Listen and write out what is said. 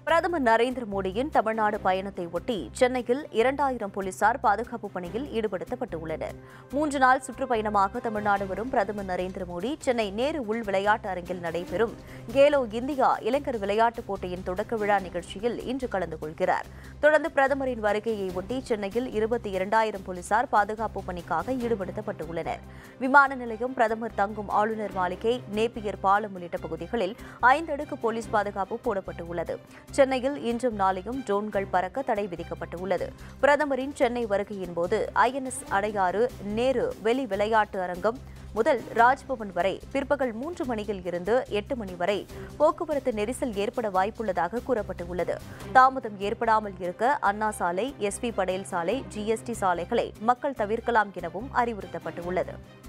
பிரதமர் நரேந்திர மோடியின் தமிழ்நாடு பயணத்தை ஒட்டி சென்னையில் 2000 போலீசார் பாதுகாப்பு பணியில் ஈடுபடுத்தப்பட்டுள்ளனர். 3 நாள் சுற்றுப்பயணமாக தமிழ்நாடு வரும் பிரதமர் நரேந்திர மோடி சென்னை நேரு உள் விளையாட்டு அரங்கில் நடைபெறும் கேலோ இந்தியா இளைஞர் விளையாட்டுப் போட்டியின் தொடக்க விழா நிகழ்ச்சியில் இன்று கலந்து கொள்கிறார். தொடர்ந்து பிரதமரின் வருகையை ஒட்டி சென்னையில் 22,000 போலீசார் பாதுகாப்பு பணிக்காக ஈடுபடுத்தப்பட்டுள்ளனர். விமான நிலையம், பிரதமர் தங்கும் ஆளுநர் மாளிகை, நேப்பியர் பாலம் உள்ளிட்ட பகுதிகளில் 5 அடுக்கு போலீஸ் பாதுகாப்பு போடப்பட்டுள்ளது. சென்னையில் இன்றும் நாளையும் ட்ரோன்கள் பறக்க தடை விதிக்கப்பட்டுள்ளது. பிரதமரின் சென்னை வருகையின் போது INS அடையாறு நேரு வெளி விளையாட்டு அரங்கம் முதல் ராஜ்பவன் வரை பிற்பகல் 3 மணியில் இருந்து 8 மணி வரை போக்குவரத்து நெரிசல் ஏற்பட வாய்ப்புள்ளதாக கூறப்பட்டுள்ளது. தாமதம் ஏற்படாமல் இருக்க அண்ணா சாலை, SP படேல் சாலை, GST சாலைகளை மக்கள் தவிர்க்கலாம் எனவும் அறிவுறுத்தப்பட்டுள்ளது.